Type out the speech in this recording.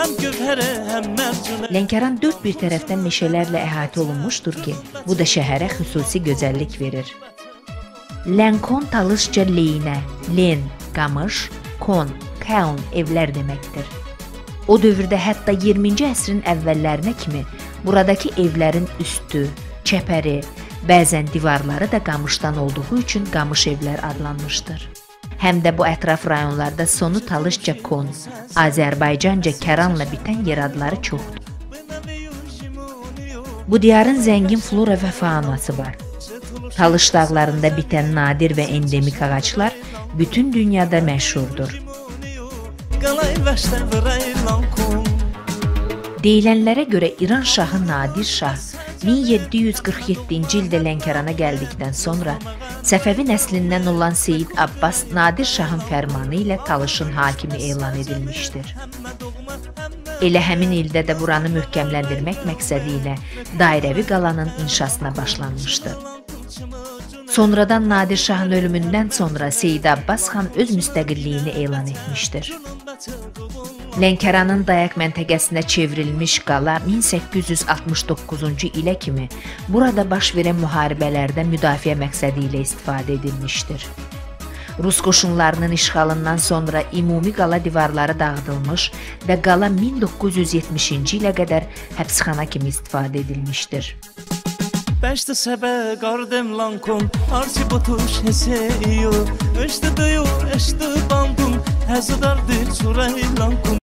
həm gövhərə, həm mərcunə. Lənkəran dörd bir tərəfdən meşələrlə əhatə olunmuşdur ki, bu da şəhərə xüsusi gözəllik verir. Lənkon talışca leynə, len, qamış, kon, kaun evlər deməkdir. O dövrdə hətta 20-ci əsrin əvvəllərinə kimi buradakı evlərin üstü, çəpəri, bəzən divarları da qamışdan olduğu üçün qamış evlər adlanmışdır. Həm də bu ətraf rayonlarda sonu talışca kon, Azərbaycanca kəranla bitən yer adları çoxdur. Bu diyarın zəngin flora və faunası var. Talış dağlarında bitən nadir və endemik ağaclar bütün dünyada məşhurdur. Deyilənlərə görə İran şahı Nadir Şah 1747-ci ildə Lənkərana gəldikdən sonra Səfəvi nəslindən olan Seyid Abbas Nadir Şahın fərmanı ilə Talışın hakimi elan edilmişdir. Elə həmin ildə də buranı möhkəmləndirmək məqsədi ilə dairəvi qalanın inşasına başlanmışdır. Sonradan Nadir Şahın ölümündən sonra Seyid Abbas xan öz müstəqilliyini elan etmişdir. Lənkəranın dayaq məntəqəsinə çevrilmiş qala 1869-cu ilə kimi burada baş verən müharibələrdə müdafiə məqsədi ilə istifadə edilmişdir. Rus qoşunlarının işğalından sonra ümumi qala divarları dağıdılmış və qala 1970-ci ilə qədər həbsxana kimi istifadə edilmişdir. Beşte sebe gardem lankon arsi botuş heseyo. Eşte diyor eşte bandum hezadardır çuray lankon.